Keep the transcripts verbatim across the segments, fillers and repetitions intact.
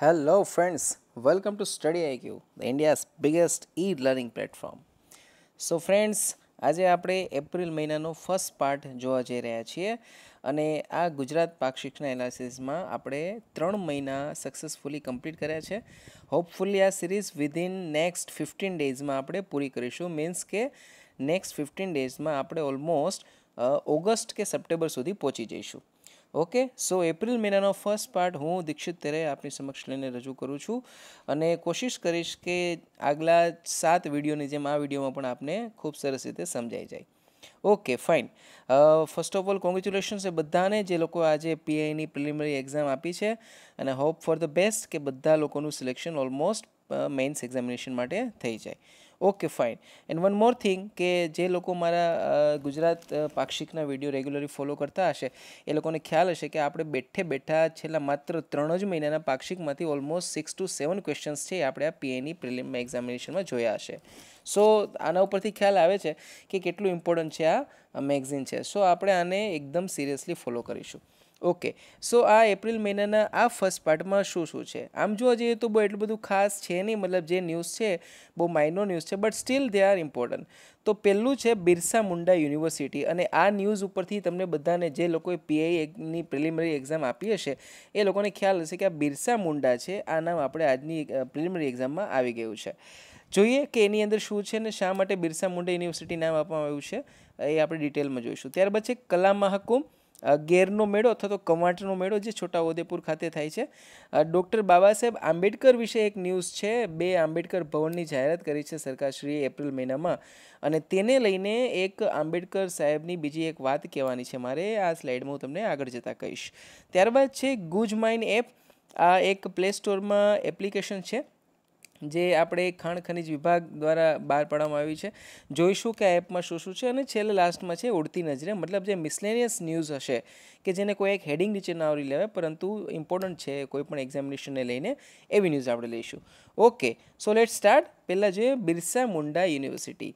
Hello friends, welcome to StudyIQ, the India's biggest e-learning platform. So friends, આજે આપણે April મહિનાનો first part જોવા જઈ રહ્યા છીએ અને આ ગુજરાત પાક્ષિકના એનાલિસિસમાં આપણે ત્રણ મહિના સક્સેસફુલી કમ્પ્લીટ કર્યા છે. હોપફુલી આ સિરીઝ વિધિન નેક્સ્ટ ફિફ્ટીન ડેઝમાં આપણે પૂરી કરીશું. મીન્સ કે નેક્સ્ટ ફિફ્ટીન ડેઝમાં આપણે ઓલમોસ્ટ ઓગસ્ટ કે સપ્ટેમ્બર સુધી પહોંચી જઈશું. ઓકે, સો એપ્રિલ મહિનાનો ફર્સ્ટ પાર્ટ હું દીક્ષિત તેરે આપની સમક્ષ લઈને રજૂ કરું છું અને કોશિશ કરીશ કે આગલા સાત વિડીયોની જેમ આ વિડીયોમાં પણ આપને ખૂબ સરસ રીતે સમજાઈ જાય. Okay fine. First of all congratulations એ બધાને જે લોકો આજે પીઆઈની પ્રિલિમિનરી એક્ઝામ આપી છે અને હોપ ફોર ધ બેસ્ટ કે બધા લોકોનું સિલેક્શન ઓલમોસ્ટ મેઇન્સ એક્ઝામિનેશન માટે થઈ જાય. Okay fine. And one more thing કે જે લોકો મારા ગુજરાત પાક્ષિકના વિડીયો રેગ્યુલરલી ફોલો કરતા હશે એ લોકોને ખ્યાલ હશે કે આપણે બેઠે બેઠા છેલ્લા માત્ર ત્રણ જ મહિનાના પાક્ષિકમાંથી almost six two seven questions છે આપણે આ પીએની પ્રિલિમ એક્ઝામિનેશનમાં જોયા હશે. સો આના ઉપરથી ખ્યાલ આવે છે કે કેટલું ઇમ્પોર્ટન્ટ છે આ મેગઝીન છે. સો આપણે આને એકદમ સિરિયસલી ફોલો કરીશું. ઓકે, સો આ એપ્રિલ મહિનાના આ ફર્સ્ટ પાર્ટમાં શું શું છે આમ જોવા જઈએ તો બહુ એટલું બધું ખાસ છે નહીં. મતલબ જે ન્યૂઝ છે બહુ માઇનોર ન્યૂઝ છે, but still they are important. તો પહેલું છે બિરસા મુંડા યુનિવર્સિટી, અને આ ન્યૂઝ ઉપરથી તમને બધાને જે લોકોએ પીઆઈની પ્રિલિમિનરી એક્ઝામ આપી હશે એ લોકોને ખ્યાલ હશે કે આ બિરસા મુંડા છે. આ નામ આપણે આજની પ્રિલિમિનરી એક્ઝામમાં આવી ગયું છે. જોઈએ કે એની અંદર શું છે ને શા માટે બિરસા મુંડા યુનિવર્સિટી નામ આપવામાં આવ્યું છે એ આપણે ડિટેલમાં જોઈશું. ત્યારબાદ છે કલા મહાકુંભ ગેરનો મેળો અથવા તો કવાંટનો મેળો જે છોટાઉદેપુર ખાતે થાય છે. ડૉક્ટર બાબા સાહેબ આંબેડકર વિશે એક ન્યૂઝ છે. બે આંબેડકર ભવનની જાહેરાત કરી છે સરકારશ્રીએ એપ્રિલ મહિનામાં, અને તેને લઈને એક આંબેડકર સાહેબની બીજી એક વાત કહેવાની છે મારે. આ સ્લાઇડમાં હું તમને આગળ જતાં કહીશ. ત્યારબાદ છે ગુજ માઇન એપ. આ એક પ્લે સ્ટોરમાં એપ્લિકેશન છે જે આપણે ખાણ ખનિજ વિભાગ દ્વારા બહાર પાડવામાં આવી છે. જોઈશું કે આ એપમાં શું શું છે. અને છેલ્લે લાસ્ટમાં છે ઉડતી નજરે, મતલબ જે મિસલેનિયસ ન્યૂઝ હશે કે જેને કોઈ એક હેડિંગ નીચે ના આવરી લેવાય પરંતુ ઇમ્પોર્ટન્ટ છે કોઈ પણ એક્ઝામિનેશનને લઈને, એવી ન્યૂઝ આપણે લઈશું. Okay, so let start. પહેલાં જોઈએ બિરસા મુંડા યુનિવર્સિટી.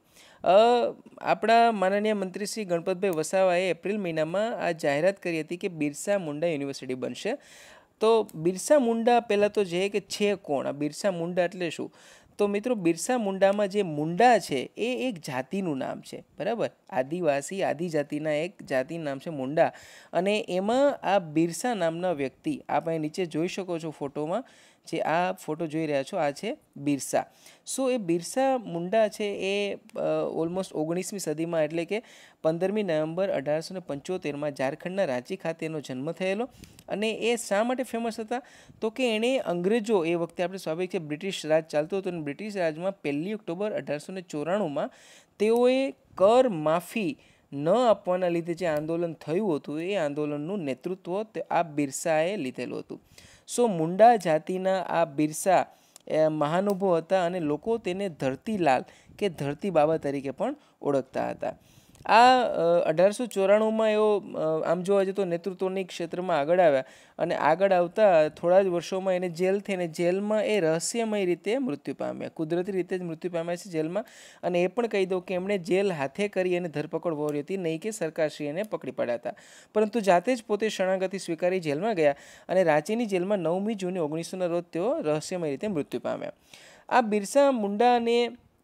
આપણા માનનીય મંત્રી શ્રી ગણપતભાઈ વસાવાએ એપ્રિલ મહિનામાં આ જાહેરાત કરી હતી કે બિરસા મુંડા યુનિવર્સિટી બનશે. તો બિરસા મુંડા પહેલાં તો જે કે છે કોણ? આ બિરસા મુંડા એટલે શું? તો મિત્રો બિરસા મુંડામાં જે મુંડા છે એ એક જાતિનું નામ છે, બરાબર? આદિવાસી આદિજાતિના એક જાતિનું નામ છે મુંડા, અને એમાં આ બિરસા નામના વ્યક્તિ, આપ અહીં નીચે જોઈ શકો છો ફોટોમાં, જે આ ફોટો જોઈ રહ્યા છો આ છે બિરસા. સો એ બિરસા મુંડા છે એ ઓલમોસ્ટ ઓગણીસમી સદીમાં એટલે કે પંદરમી નવેમ્બર અઢારસો ને પંચોતેરમાં ઝારખંડના રાંચી ખાતે એનો જન્મ થયેલો. અને એ શા માટે ફેમસ હતા? તો કે એણે અંગ્રેજો, એ વખતે આપણે સ્વાભાવિક છે બ્રિટિશ રાજ ચાલતું હતું, અને બ્રિટિશ રાજમાં પહેલી ઓક્ટોબર અઢારસો ને ચોરાણુંમાં તેઓએ કર માફી ન આપવાના લીધે જે આંદોલન થયું હતું એ આંદોલનનું નેતૃત્વ આ બિરસાએ લીધેલું હતું. સો મુંડા જાતિના આ બિરસા મહાનુભાવ હતા અને લોકો તેને ધરતીલાલ કે ધરતી બાબા તરીકે પણ ઓળખતા હતા. આ અઢારસો ચોરાણુંમાં એઓ આમ જોવા જઈએ તો નેતૃત્વની ક્ષેત્રમાં આગળ આવ્યા, અને આગળ આવતા થોડા જ વર્ષોમાં એને જેલ થઈને જેલમાં એ રહસ્યમય રીતે મૃત્યુ પામ્યા. કુદરતી રીતે જ મૃત્યુ પામ્યા છે જેલમાં. અને એ પણ કહી દઉં કે એમણે જેલ હાથે કરી અને ધરપકડ વહોરી હતી, નહીં કે સરકારશ્રી એને પકડી પાડ્યા હતા, પરંતુ જાતે જ પોતે શરણાગતિ સ્વીકારી જેલમાં ગયા, અને રાંચીની જેલમાં નવમી જૂને ઓગણીસોના રોજ તેઓ રહસ્યમય રીતે મૃત્યુ પામ્યા. આ બિરસા મુંડાને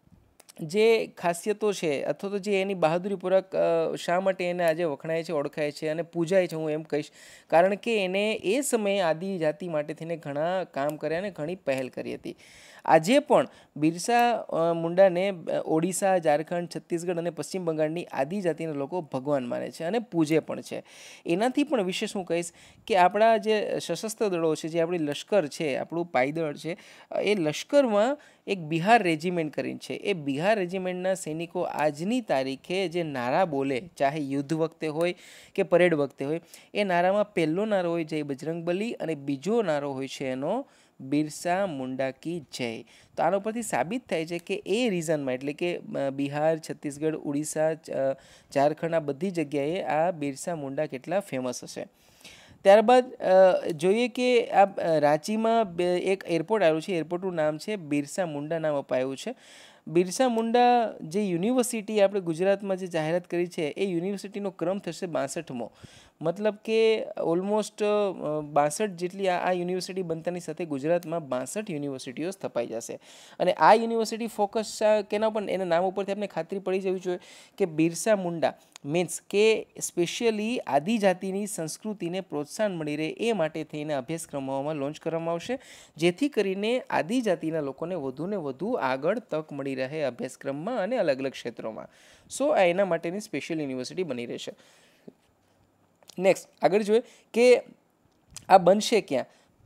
જે ખાસિયતો છે અથવા તો જે એની બહાદુરીપૂર્વક શા માટે એને આજે વખણાય છે, ઓળખાય છે અને પૂજાય છે, હું એમ કહીશ કારણ કે એને એ સમયે આદિજાતિ માટે થઈને ઘણા કામ કર્યા અને ઘણી પહેલ કરી હતી. આજે પણ બિરસા મુંડાને ઓડિશા, ઝારખંડ, છત્તીસગઢ અને પશ્ચિમ બંગાળની આદિજાતિના લોકો ભગવાન માને છે અને પૂજે પણ છે. એનાથી પણ વિશેષ હું કહીશ કે આપણા જે સશસ્ત્ર દળો છે, જે આપણી લશ્કર છે, આપણું પાયદળ છે, એ લશ્કરમાં એક બિહાર રેજિમેન્ટ કરીને છે. એ બિહાર રેજિમેન્ટના સૈનિકો આજની તારીખે જે નારા બોલે, ચાહે યુદ્ધ વખતે હોય કે પરેડ વખતે હોય, એ નારામાં પહેલો નારો હોય જય બજરંગબલી, અને બીજો નારો હોય છે એનો બિરસા મુંડા કી જય. તો આના પરથી સાબિત થાય છે કે એ રીઝનમાં એટલે કે બિહાર, છત્તીસગઢ, ઉડીસા, ઝારખંડ, આ બધી જગ્યાએ આ બિરસા મુંડા કેટલા ફેમસ હશે. ત્યારબાદ જોઈએ કે આ રાંચીમાં એક એરપોર્ટ આવ્યું છે. એરપોર્ટનું નામ છે બિરસા મુંડા નામ અપાયું છે. બિરસા મુંડા જે યુનિવર્સિટી આપણે ગુજરાતમાં જે જાહેરાત કરી છે એ યુનિવર્સિટીનો ક્રમ થશે બાસઠમો. મતલબ કે ઓલમોસ્ટ બાસઠ જેટલી આ આ યુનિવર્સિટી બનતાની સાથે ગુજરાતમાં બાસઠ યુનિવર્સિટીઓ સ્થપાઈ જશે. અને આ યુનિવર્સિટી ફોકસ કેના ઉપર, એના નામ ઉપરથી આપણે ખાતરી પડી જવી જોઈએ કે બિરસા મુંડા મીન્સ કે સ્પેશિયલી આદિજાતિની સંસ્કૃતિને પ્રોત્સાહન મળી રહે એ માટે થઈને અભ્યાસક્રમોમાં લોન્ચ કરવામાં આવશે, જેથી કરીને આદિજાતિના લોકોને વધુને વધુ આગળ તક મળી રહે અભ્યાસક્રમમાં અને અલગ અલગ ક્ષેત્રોમાં. સો આ એના માટેની સ્પેશિયલ યુનિવર્સિટી બની રહેશે. નેક્સ્ટ આગળ જોઈએ કે આ બનશે ક્યાં.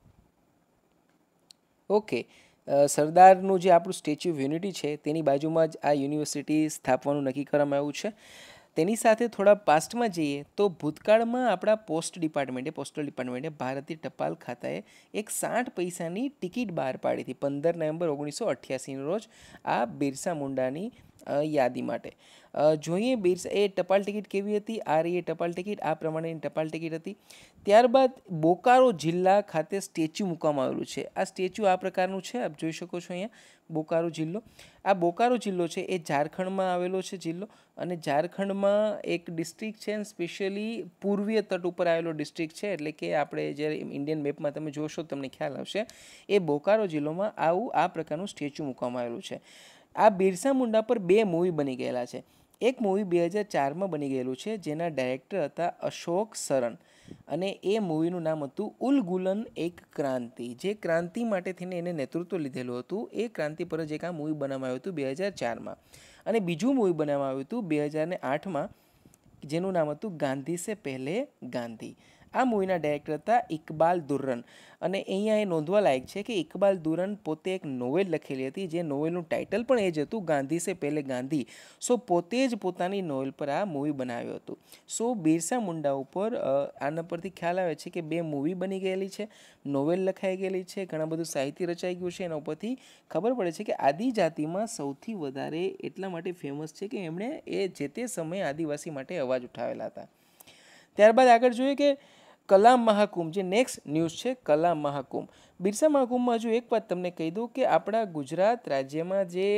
ઓકે, સરદારનું જે આપણું સ્ટેચ્યુ ઓફ યુનિટી છે તેની બાજુમાં જ આ યુનિવર્સિટી સ્થાપવાનું નક્કી કરવામાં આવ્યું છે. તેની સાથે થોડા પાસ્ટમાં જઈએ તો ભૂતકાળમાં આપણા પોસ્ટ ડિપાર્ટમેન્ટે પોસ્ટલ ડિપાર્ટમેન્ટે ભારતીય ટપાલ ખાતાએ એક સાઠ પૈસાની ટિકિટ બહાર પાડી હતી પંદર નવેમ્બર ઓગણીસો અઠ્યાસીના રોજ આ બિરસા મુંડાની યાદી માટે. જોઈએ બિરસા એ ટપાલ ટિકિટ કેવી હતી. આ રહી એ ટપાલ ટિકિટ, આ પ્રમાણેની ટપાલ ટિકિટ હતી. ત્યારબાદ બોકારો જિલ્લા ખાતે સ્ટેચ્યુ મૂકવામાં આવેલું છે. આ સ્ટેચ્યુ આ પ્રકારનું છે, આપ જોઈ શકો છો અહીંયા, બોકારો જિલ્લો. આ બોકારો જિલ્લો છે એ ઝારખંડમાં આવેલો છે જિલ્લો, અને ઝારખંડમાં એક ડિસ્ટ્રિક્ટ છે, સ્પેશિયલી પૂર્વીય તટ ઉપર આવેલો ડિસ્ટ્રિક્ટ છે, એટલે કે આપણે જ્યારે ઇન્ડિયન મેપમાં તમે જોશો તમને ખ્યાલ આવશે. એ બોકારો જિલ્લોમાં આવું આ પ્રકારનું સ્ટેચ્યુ મૂકવામાં આવેલું છે. આ બિરસા મુંડા પર બે મૂવી બની ગયેલા છે. એક મૂવી બે હજાર ચારમાં બની ગયેલું છે, જેના ડાયરેક્ટર હતા અશોક સરન, અને એ મૂવીનું નામ હતું ઉલ ગુલન એક ક્રાંતિ. જે ક્રાંતિ માટે થઈને એને નેતૃત્વ લીધેલું હતું, એ ક્રાંતિ પર જ એક આ મૂવી બનાવવામાં આવ્યું હતું બે હજાર ચારમાં. અને બીજું મૂવી બનાવવામાં આવ્યું હતું બે હજાર ને આઠમાં, જેનું નામ હતું ગાંધી સે પહેલે ગાંધી. આ મૂવીના ડાયરેક્ટર હતા ઇકબાલ દુર્રન. અને અહીંયા એ નોંધવા લાયક છે કે ઇકબાલ દુર્રન પોતે એક નોવેલ લખેલી હતી, જે નોવેલનું ટાઇટલ પણ એ જ હતું, ગાંધી સે પહેલે ગાંધી. સો પોતે જ પોતાની નોવેલ પર આ મૂવી બનાવ્યું હતું. સો બિરસા મુંડા ઉપર આના પરથી ખ્યાલ આવે છે કે બે મૂવી બની ગયેલી છે, નોવેલ લખાઈ ગયેલી છે, ઘણા બધું સાહિત્ય રચાઈ ગયું છે. એના ઉપરથી ખબર પડે છે કે આદિજાતિમાં સૌથી વધારે એટલા માટે ફેમસ છે કે એમણે એ જે તે સમયે આદિવાસી માટે અવાજ ઉઠાવેલા હતા. ત્યારબાદ આગળ જોઈએ કે કલા મહાકુંભ, જે નેક્સ્ટ ન્યૂઝ છે કલા મહાકુંભ. બિરસા મહાકુંભમાં હજુ એક વાત તમને કહી દઉં કે આપણા ગુજરાત રાજ્યમાં જે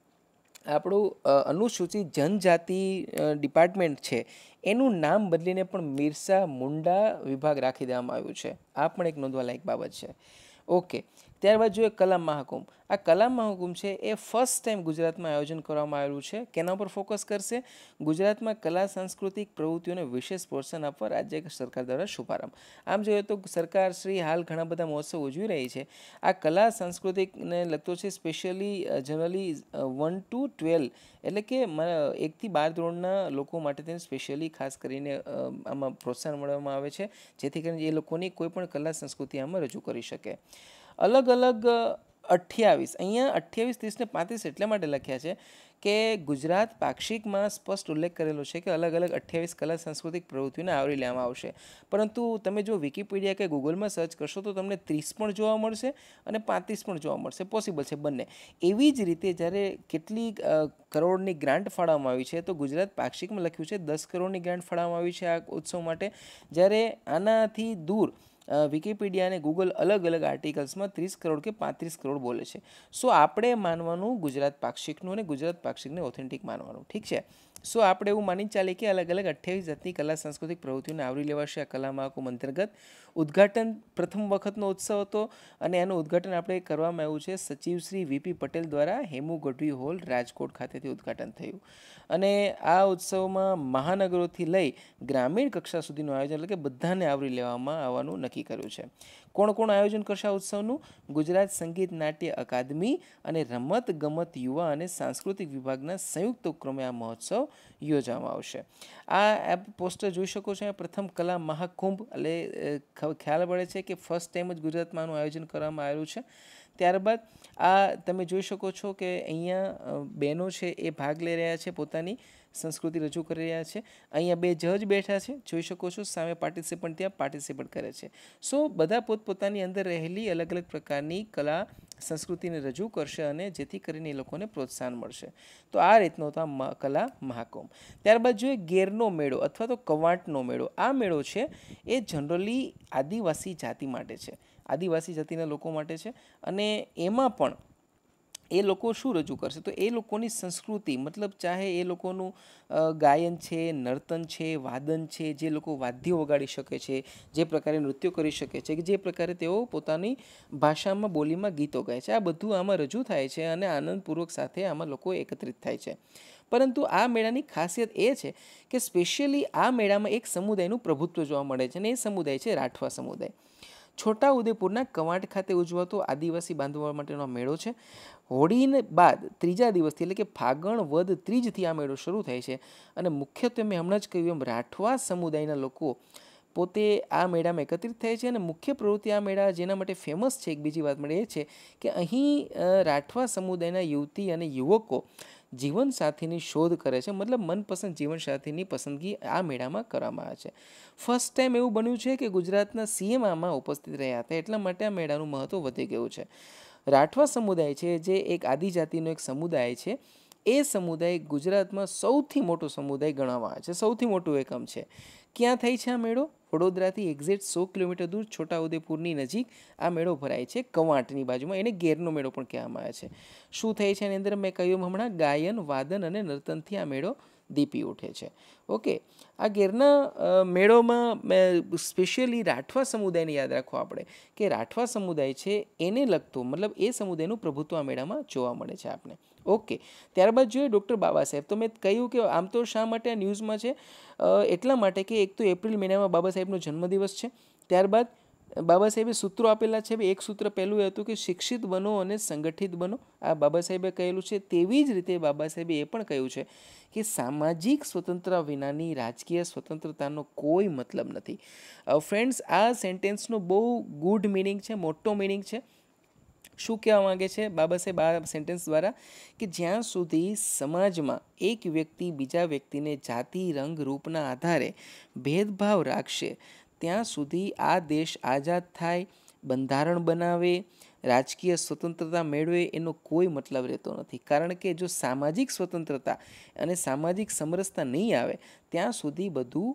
આપણું અનુસૂચિત જનજાતિ ડિપાર્ટમેન્ટ છે એનું નામ બદલીને પણ બિરસા મુંડા વિભાગ રાખી દેવામાં આવ્યું છે. આ પણ એક નોંધવા લાયક બાબત છે. ઓકે, ત્યારબાદ જોઈએ કલા મહાકુંભ. આ કલા મહાકુંભ છે એ ફર્સ્ટ ટાઈમ ગુજરાતમાં આયોજન કરવામાં આવેલું છે. કેના પર ફોકસ કરશે? ગુજરાતમાં કલા સાંસ્કૃતિક પ્રવૃત્તિઓને વિશેષ પ્રોત્સાહન આપવા રાજ્ય સરકાર દ્વારા શુભારંભ. આમ જોઈએ તો સરકાર શ્રી હાલ ઘણા બધા મહોત્સવ ઉજવી રહી છે. આ કલા સાંસ્કૃતિકને લગતો છે, specially generally one two twelve એટલે કે એકથી બાર ધોરણના લોકો માટે તેને સ્પેશિયલી ખાસ કરીને આમાં પ્રોત્સાહન મળવામાં આવે છે, જેથી કરીને એ લોકોની કોઈ પણ કલા સંસ્કૃતિ આમાં રજૂ કરી શકે. અલગ અલગ અઠ્યાવીસ, અહીંયા અઠ્યાવીસ ત્રીસ ને પાંત્રીસ એટલા માટે લખ્યા છે કે ગુજરાત પાક્ષિકમાં સ્પષ્ટ ઉલ્લેખ કરેલો છે કે અલગ અલગ અઠ્યાવીસ કલા સાંસ્કૃતિક પ્રવૃત્તિઓને આવરી લેવામાં આવશે. પરંતુ તમે જો વિકીપીડિયા કે ગૂગલમાં સર્ચ કરશો તો તમને ત્રીસ પણ જોવા મળશે અને પાંત્રીસ પણ જોવા મળશે. પોસિબલ છે બંને. એવી જ રીતે જ્યારે કેટલી કરોડની ગ્રાન્ટ ફાળવવામાં આવી છે, તો ગુજરાત પાક્ષિકમાં લખ્યું છે દસ કરોડની ગ્રાન્ટ ફાળવવામાં આવી છે આ ઉત્સવ માટે, જ્યારે આનાથી દૂર વિકીપીડિયા અને ગૂગલ અલગ અલગ આર્ટિકલ્સમાં ત્રીસ કરોડ કે પાંત્રીસ કરોડ બોલે છે. સો આપણે માનવાનું ગુજરાત પાક્ષિકનું અને ગુજરાત પાક્ષિકને ઓથેન્ટિક માનવાનું. ઠીક છે. સો આપણે એવું માની ચાલીએ કે અલગ અલગ અઠ્યાવીસ જાતની કલા સાંસ્કૃતિક પ્રવૃત્તિઓને આવરી લેવાશે આ કલા મહાકુંભ અંતર્ગત. ઉદ્ઘાટન પ્રથમ વખતનો ઉત્સવ હતો અને એનું ઉદ્ઘાટન આપણે કરવામાં આવ્યું છે સચિવ શ્રી વીપી પટેલ દ્વારા હેમુ ગઢવી હોલ રાજકોટ ખાતેથી ઉદ્ઘાટન થયું. અને આ ઉત્સવમાં મહાનગરોથી લઈ ગ્રામીણ કક્ષા સુધીનું આયોજન એટલે કે બધાને આવરી લેવામાં આવવાનું નક્કી કર્યું છે. કોણ કોણ આયોજન કરશે આ ઉત્સવનું? ગુજરાત સંગીત નાટ્ય અકાદમી અને રમત ગમત યુવા અને સાંસ્કૃતિક વિભાગના સંયુક્ત ઉપક્રમે આ મહોત્સવ યોજવામાં આવશે. આ પોસ્ટર જોઈ શકો છો. પ્રથમ કલા મહાકુંભ એટલે ખ્યાલ પડે છે કે ફર્સ્ટ ટાઈમ જ ગુજરાતમાં આનું આયોજન કરવામાં આવેલું છે. ત્યારબાદ આ તમે જોઈ શકો છો કે અહીંયા બહેનો છે એ ભાગ લઈ રહ્યા છે, પોતાની સંસ્કૃતિ રજૂ કરી રહ્યા છે. અહીંયા બે જજ બેઠા છે, જોઈ શકો છો, સામે પાર્ટિસિપન્ટ ત્યાં પાર્ટિસિપેટ કરે છે. સો બધા પોતપોતાની અંદર રહેલી અલગ અલગ પ્રકારની કલા સંસ્કૃતિને રજૂ કરશે અને જેથી કરીને એ લોકોને પ્રોત્સાહન મળશે. તો આ રીતનો હતો આ કલા મહાકુંભ. ત્યારબાદ જોઈએ ગેરનો મેળો અથવા તો કવાંટનો મેળો. આ મેળો છે એ જનરલી આદિવાસી જાતિ માટે છે, આદિવાસી જાતિના લોકો માટે છે. અને એમાં પણ એ લોકો શું રજૂ કરશે? તો એ લોકોની સંસ્કૃતિ, મતલબ ચાહે એ લોકોનું ગાયન છે, નર્તન છે, વાદન છે, જે લોકો વાદ્યો વગાડી શકે છે, જે પ્રકારે નૃત્યો કરી શકે છે, કે જે પ્રકારે તેઓ પોતાની ભાષામાં બોલીમાં ગીતો ગાય છે, આ બધું આમાં રજૂ થાય છે અને આનંદપૂર્વક સાથે આમાં લોકો એકત્રિત થાય છે. પરંતુ આ મેળાની ખાસિયત એ છે કે સ્પેશિયલી આ મેળામાં એક સમુદાયનું પ્રભુત્વ જોવા મળે છે અને એ સમુદાય છે રાઠવા સમુદાય. છોટા ઉદેપુરના કવાંટ ખાતે ઉજવાતો આદિવાસી બાંધવા માટેનો મેળો છે. હોળી બાદ ત્રીજા દિવસથી એટલે કે ફાગણ વદ ત્રીજથી આ મેળો શરૂ થાય છે અને મુખ્યત્વે મેં હમણાં જ કહ્યું એમ રાઠવા સમુદાયના લોકો પોતે આ મેળામાં એકત્રિત થાય છે અને મુખ્ય પ્રવૃત્તિ આ મેળા જેના માટે ફેમસ છે, એક બીજી વાત મળે એ છે કે અહીં રાઠવા સમુદાયના યુવતી અને યુવકો જીવનસાથીની શોધ કરે છે, મતલબ મનપસંદ જીવનસાથીની પસંદગી આ મેળામાં કરવામાં આવે છે. ફર્સ્ટ ટાઈમ એવું બન્યું છે કે ગુજરાતના સીએમ આમાં ઉપસ્થિત રહ્યા હતા, એટલા માટે આ મેળાનું મહત્ત્વ વધી ગયું છે. રાઠવા સમુદાય છે જે એક આદિજાતિનો એક સમુદાય છે, એ સમુદાય ગુજરાતમાં સૌથી મોટો સમુદાય ગણવામાં આવે છે, સૌથી મોટું એકમ છે. ક્યાં થાય છે આ મેળો? વડોદરાથી એક્ઝેક્ટ સો કિલોમીટર દૂર છોટાઉદેપુરની નજીક આ મેળો ભરાય છે, કવાંટની બાજુમાં. એને ગેરનો મેળો પણ કહેવામાં આવે છે. શું થાય છે એની અંદર? મેં કહ્યું હમણાં ગાયન, વાદન અને નર્તનથી આ મેળો દીપી ઉઠે છે. ઓકે, આ ગેરના મેળોમાં સ્પેશિયલી રાઠવા સમુદાયને યાદ રાખો આપણે કે રાઠવા સમુદાય છે એને લગતું, મતલબ એ સમુદાયનું પ્રભુત્વ આ મેળામાં જોવા મળે છે આપને. ઓકે, ત્યારબાદ જોઈએ ડૉક્ટર બાબા સાહેબ. તો મેં કહ્યું કે આમ તો શા માટે આ ન્યૂઝમાં છે? એટલા માટે કે એક તો એપ્રિલ મહિનામાં બાબા સાહેબનો જન્મદિવસ છે. ત્યારબાદ બાબા સાહેબે સૂત્રો આપેલા છે. એક સૂત્ર પહેલું હતું કે શિક્ષિત બનો અને સંગઠિત બનો, આ બાબા સાહેબે કહેલું છે. તેવી જ રીતે બાબા સાહેબે એ પણ કહ્યું છે કે સામાજિક સ્વતંત્રતા વિનાની રાજકીય સ્વતંત્રતાનો કોઈ મતલબ નથી. ફ્રેન્ડ્સ, આ સેન્ટેન્સનો બહુ ગુડ મિનિંગ છે, મોટો મિનિંગ છે. શું કહેવા માંગે છે બાબા સાહેબ આ સેન્ટેન્સ દ્વારા? કે જ્યાં સુધી સમાજમાં એક વ્યક્તિ બીજા વ્યક્તિને જાતિ, રંગ, રૂપના આધારે ભેદભાવ રાખશે ત્યાં સુધી આ દેશ આઝાદ થાય, બંધારણ બનાવે, રાજકીય સ્વતંત્રતા મેળવે એનો કોઈ મતલબ રહેતો નથી. કારણ કે જો સામાજિક સ્વતંત્રતા અને સામાજિક સમરસતા નહીં આવે ત્યાં સુધી બધું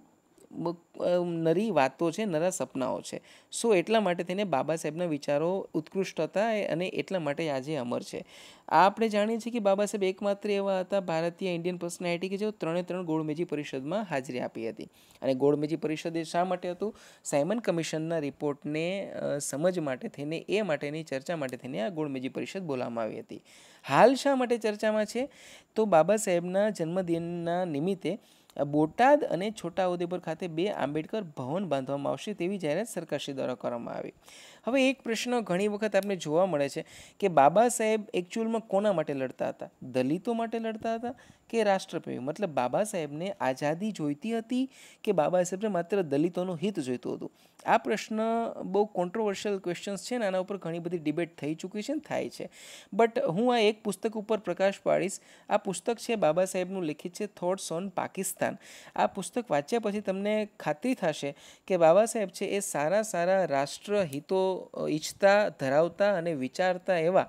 નરી વાતો છે, નરા સપનાઓ છે. સો એટલા માટે થઈને બાબા સાહેબના વિચારો ઉત્કૃષ્ટ હતા અને એટલા માટે આજે અમર છે. આ આપણે જાણીએ છીએ કે બાબા સાહેબ એકમાત્ર એવા હતા ભારતીય ઇન્ડિયન પર્સનાલિટી કે જેઓ ત્રણે ત્રણ ગોળમેજી પરિષદમાં હાજરી આપી હતી. અને ગોળમેજી પરિષદ એ શા માટે હતું? સાયમન કમિશનના રિપોર્ટને સમજ માટે થઈને, એ માટેની ચર્ચા માટે થઈને આ ગોળમેજી પરિષદ બોલાવવામાં આવી હતી. હાલ શા માટે ચર્ચામાં છે? તો બાબા સાહેબના જન્મદિનના નિમિત્તે બોટાદ અને છોટાઉદેપુર ખાતે બે આંબેડકર ભવન બાંધવામાં આવશે તેવી જાહેરાત સરકારશ્રી દ્વારા કરવામાં આવી. હવે એક પ્રશ્ન ઘણી વખત આપણે જોવા મળે છે કે બાબા સાહેબ એકચ્યુઅલમાં કોના માટે લડતા હતા? દલિતો માટે લડતા હતા કે રાષ્ટ્રપ્રેમી? મતલબ બાબા સાહેબને આઝાદી જોઈતી હતી કે બાબા સાહેબને માત્ર દલિતોનું હિત જોઈતું હતું? આ પ્રશ્ન બહુ કોન્ટ્રોવર્શિયલ ક્વેશ્ચન્સ છે ને આના ઉપર ઘણી બધી ડિબેટ થઈ ચૂકી છે ને થાય છે. બટ હું આ એક પુસ્તક ઉપર પ્રકાશ પાડીશ. આ પુસ્તક છે બાબા સાહેબનું લિખિત છે, થોટ્સ ઓન પાકિસ્તાન. આ પુસ્તક વાંચ્યા પછી તમને ખાતરી થશે કે બાબા સાહેબ છે એ સારા સારા રાષ્ટ્રહિતો ઈચ્છતા, ધરાવતા અને વિચારતા એવા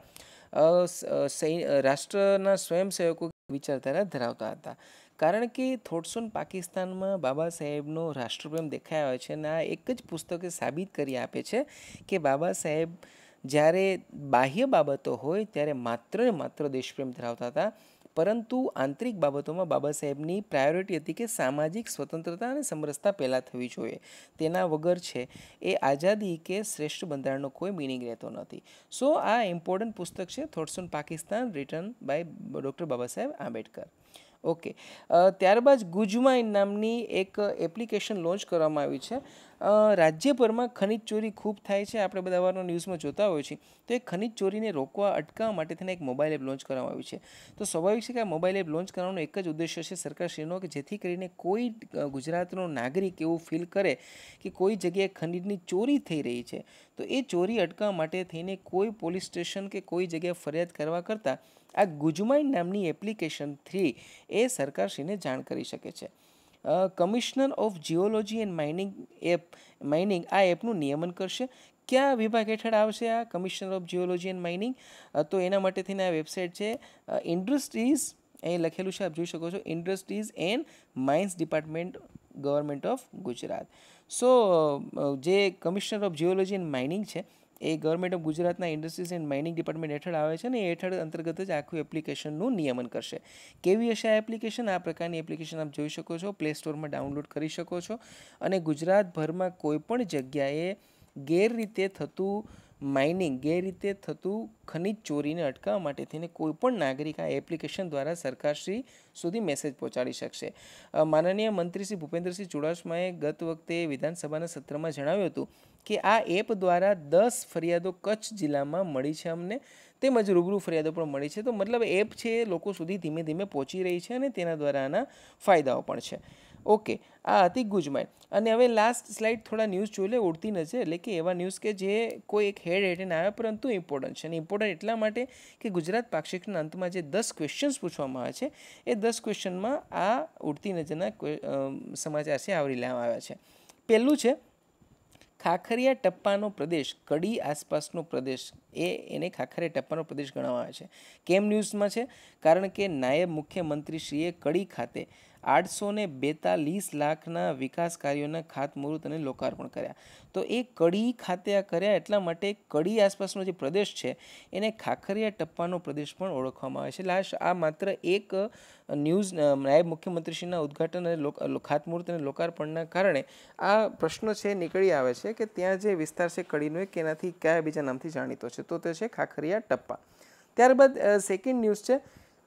રાષ્ટ્રના સ્વયંસેવકો વિચારધારા ધરાવતા હતા. કારણ કે થોટ્સ ઓન પાકિસ્તાનમાં બાબા સાહેબનો રાષ્ટ્રપ્રેમ દેખાય આવે છે અને આ એક જ પુસ્તકે સાબિત કરી આપે છે કે બાબા સાહેબ જ્યારે બાહ્ય બાબતો હોય ત્યારે માત્ર ને માત્ર દેશપ્રેમ ધરાવતા હતા, પરંતુ આંતરિક બાબતોમાં બાબા સાહેબની પ્રાયોરિટી હતી કે સામાજિક સ્વતંત્રતા અને સમરસતા પહેલાં થવી જોઈએ. તેના વગર છે એ આઝાદી કે શ્રેષ્ઠ બંધારણનો કોઈ મિનિંગ રહેતો નથી. સો આ ઇમ્પોર્ટન્ટ પુસ્તક છે thoughts on Pakistan, written by doctor Baba Saheb Ambedkar. Okay, ત્યારબાદ ગુજમાઇન નામની એક એપ્લિકેશન લોન્ચ કરવામાં આવી છે. રાજ્યભરમાં ખનિજ ચોરી ખૂબ થાય છે, આપણે બધા વારનો ન્યૂઝમાં જોતા હોઈએ છીએ. તો એ ખનિજ ચોરીને રોકવા, અટકાવવા માટે થઈને એક મોબાઈલ એપ લોન્ચ કરવામાં આવી છે. તો સ્વાભાવિક છે કે આ મોબાઈલ એપ લોન્ચ કરવાનો એક જ ઉદ્દેશ્ય છે સરકારશ્રીનો કે જેથી કરીને કોઈ ગુજરાતનો નાગરિક એવું ફીલ કરે કે કોઈ જગ્યાએ ખનિજની ચોરી થઈ રહી છે તો એ ચોરી અટકાવવા માટે થઈને કોઈ પોલીસ સ્ટેશન કે કોઈ જગ્યાએ ફરિયાદ કરવા કરતાં આ ગુજમાઇન નામની એપ્લિકેશન થ્રી એ સરકારશ્રીને જાણ કરી શકે છે. Commissioner of geology and mining app mining આ એપનું નિયમન કરશે. કયા વિભાગ હેઠળ આવશે આ commissioner of geology and mining? તો એના માટે થઈને આ વેબસાઇટ છે ઇન્ડસ્ટ્રીઝ, અહીં લખેલું છે આપ જોઈ શકો છો, industries and mines department, government of Gujarat. So જે commissioner of geology and mining છે એ ગવર્મેન્ટ ઓફ ગુજરાતના ઇન્ડસ્ટ્રીઝ એન્ડ માઇનિંગ ડિપાર્ટમેન્ટ હેઠળ આવે છે, ને એ હેઠળ અંતર્ગત જ આખું એપ્લિકેશનનું નિયમન કરશે. કેવી હશે આ એપ્લિકેશન? આ પ્રકારની એપ્લિકેશન આપ જોઈ શકો છો, પ્લે સ્ટોરમાં ડાઉનલોડ કરી શકો છો, અને ગુજરાતભરમાં કોઈપણ જગ્યાએ ગેરરીતે થતું માઇનિંગ, ગેરરીતે થતું ખનિજ ચોરીને અટકાવવા માટે થઈને કોઈપણ નાગરિક આ એપ્લિકેશન દ્વારા સરકારશ્રી સુધી મેસેજ પહોંચાડી શકશે. માનનીય મંત્રી શ્રી ભૂપેન્દ્રસિંહ ચુડાસમાએ ગત વખતે વિધાનસભાના સત્રમાં જણાવ્યું હતું કે આ એપ દ્વારા દસ ફરિયાદો કચ્છ જિલ્લામાં મળી છે અમને, તેમજ રૂબરૂ ફરિયાદો પણ મળી છે. તો મતલબ એપ છે એ લોકો સુધી ધીમે ધીમે પહોંચી રહી છે, અને તેના દ્વારા આના ફાયદાઓ પણ છે. ઓકે, આ હતી ગુજમાઇન. અને હવે લાસ્ટ સ્લાઇડ થોડા ન્યૂઝ જોઈ લે, ઉડતી નજર, એટલે કે એવા ન્યૂઝ કે જે કોઈ એક હેડ હેઠળ આવ્યા પરંતુ ઇમ્પોર્ટન્ટ છે. અને ઇમ્પોર્ટન્ટ એટલા માટે કે ગુજરાત પાક્ષિકના અંતમાં જે દસ ક્વેશ્ચન્સ પૂછવામાં આવે છે એ દસ ક્વેશ્ચનમાં આ ઉડતી નજરના સમાચાર છે આવરી લેવામાં આવ્યા છે. પહેલું છે ખાખરિયા ટપ્પાનો પ્રદેશ, કડી આસપાસનો પ્રદેશ, એ એને ખાખરિયા ટપ્પાનો પ્રદેશ ગણવામાં આવે છે. કેમ ન્યૂઝમાં છે? કારણ કે નાયબ મુખ્યમંત્રીશ્રીએ કડી ખાતે આઠસો ને બેતાલીસ લાખના વિકાસ કાર્યોના ખાતમુહૂર્ત અને લોકાર્પણ કર્યા. તો એ કડી ખાતે આ કર્યા એટલા માટે કડી આસપાસનો જે પ્રદેશ છે એને ખાખરિયા ટપ્પાનો પ્રદેશ પણ ઓળખવામાં આવે છે. લાસ્ટ આ માત્ર એક ન્યૂઝ નાયબ મુખ્યમંત્રીશ્રીના ઉદ્ઘાટન અને ખાતમુહૂર્ત અને લોકાર્પણના કારણે આ પ્રશ્ન છે નીકળી આવે છે કે ત્યાં જે વિસ્તાર છે કડીનો એ કેનાથી કયા બીજા નામથી જાણીતો છે, તો તે છે ખાખરિયા ટપ્પા. ત્યારબાદ સેકન્ડ ન્યૂઝ છે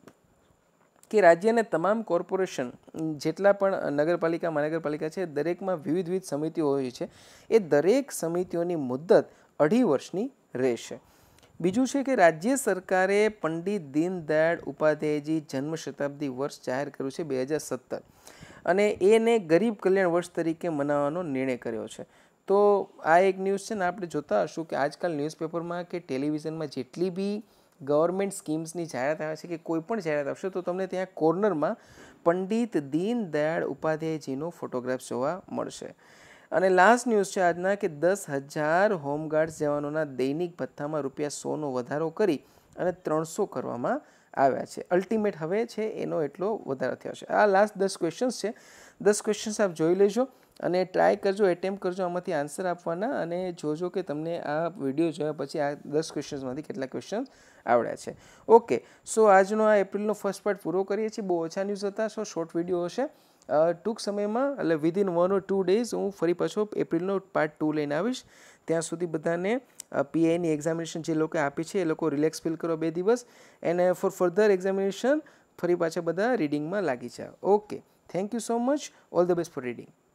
કે રાજ્યના તમામ કોર્પોરેશન જેટલા પણ નગરપાલિકા મહાનગરપાલિકા છે દરેકમાં વિવિધ વિવિધ સમિતિઓ હોય છે, એ દરેક સમિતિઓની મુદ્દત અઢી વર્ષની રહેશે. બીજું છે કે રાજ્ય સરકારે પંડિત દીનદયાળ ઉપાધ્યાયજી જન્મ શતાબ્દી વર્ષ જાહેર કર્યું છે બે હજાર સત્તર, અને એને ગરીબ કલ્યાણ વર્ષ તરીકે મનાવવાનો નિર્ણય કર્યો છે. તો આ એક ન્યૂઝ છે ને, આપણે જોતા હશું કે આજકાલ ન્યૂઝપેપરમાં કે ટેલિવિઝનમાં જેટલી બી ગવર્મેન્ટ સ્કીમ્સની જાહેરાત આવે છે કે કોઈ પણ જાહેરાત આવશે તો તમને ત્યાં કોર્નરમાં પંડિત દીનદયાળ ઉપાધ્યાયજીનો ફોટોગ્રાફ જોવા મળશે. અને લાસ્ટ ન્યૂઝ છે આજના કે દસ હજાર હોમગાર્ડ્સ જવાનોના દૈનિક ભથ્થામાં રૂપિયા સોનો વધારો કરી અને ત્રણસો કરવામાં આવ્યા છે. અલ્ટિમેટ હવે છે એનો એટલો વધારો થયો છે. આ લાસ્ટ દસ ક્વેશ્ચન્સ છે. દસ ક્વેશ્ચન્સ આપ જોઈ લેજો અને ટ્રાય કરજો, એટેમ્પ કરજો આમાંથી આન્સર આપવાના, અને જોજો કે તમને આ વિડીયો જોયા પછી આ દસ ક્વેશ્ચન્સમાંથી કેટલા ક્વેશ્ચન આવડ્યા છે. ઓકે, સો આજનો આ એપ્રિલનો ફર્સ્ટ પાર્ટ પૂરો કરીએ છીએ. બહુ ઓછા ન્યૂઝ હતા, સો શોર્ટ વિડીયો હશે. ટૂંક સમયમાં એટલે within one or two days હું ફરી પાછો એપ્રિલનો પાર્ટ ટુ લઈને આવીશ. ત્યાં સુધી બધાને પીઆઈની એક્ઝામિનેશન જે લોકો આપી છે એ લોકો રિલેક્સ ફીલ કરો બે દિવસ, અને ફોર ફર્ધર એક્ઝામિનેશન ફરી પાછા બધા રીડિંગમાં લાગી જાઓ. Okay, thank you so much. All the best for reading.